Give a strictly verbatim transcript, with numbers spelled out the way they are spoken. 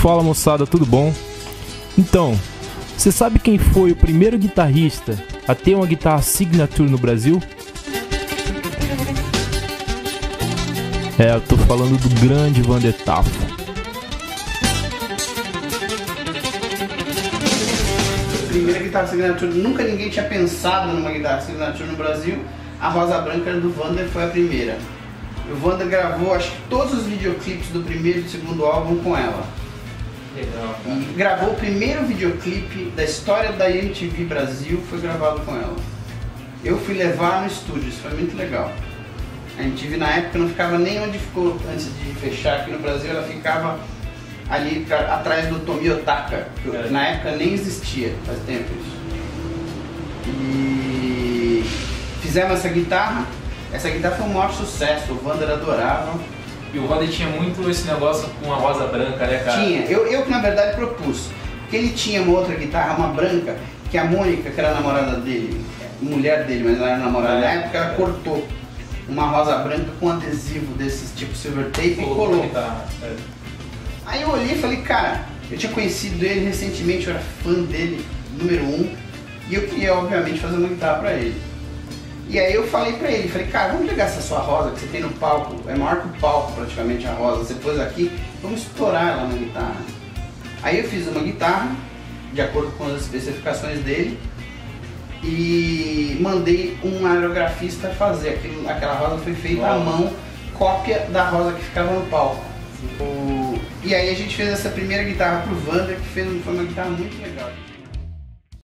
Fala moçada, tudo bom? Então, você sabe quem foi o primeiro guitarrista a ter uma guitarra Signature no Brasil? É, eu tô falando do grande Vander Tafo. Primeira guitarra Signature, nunca ninguém tinha pensado numa guitarra Signature no Brasil. A Rosa Branca do Vander foi a primeira. O Vander gravou, acho que todos os videoclipes do primeiro e do segundo álbum com ela. Legal, cara. E gravou o primeiro videoclipe da história da M T V Brasil, foi gravado com ela. Eu fui levar no estúdio, isso foi muito legal. A M T V na época não ficava nem onde ficou antes de fechar aqui no Brasil, ela ficava ali pra, atrás do Tomi Otaka, que é. na época nem existia, faz tempo isso. E fizemos essa guitarra, essa guitarra foi um maior sucesso, o Vander adorava. E o Vander tinha muito esse negócio com a Rosa Branca, né, cara? Tinha, eu, eu que na verdade propus, porque ele tinha uma outra guitarra, uma branca, que a Mônica, que era a namorada dele, mulher dele, mas não era namorada, é. na época ela cortou uma rosa branca com adesivo desses tipo silver tape e colou. Guitarra, é. Aí eu olhei e falei, cara, eu tinha conhecido ele recentemente, eu era fã dele, número um, e eu queria obviamente fazer uma guitarra pra ele. E aí eu falei pra ele, falei, cara, vamos pegar essa sua rosa que você tem no palco, é maior que o palco praticamente a rosa, você pôs aqui, vamos estourar ela na guitarra. Aí eu fiz uma guitarra, de acordo com as especificações dele, e mandei um aerografista fazer, aquilo, aquela rosa foi feita à mão, cópia da rosa que ficava no palco. O... E aí a gente fez essa primeira guitarra pro Vander, que fez, foi uma guitarra muito legal.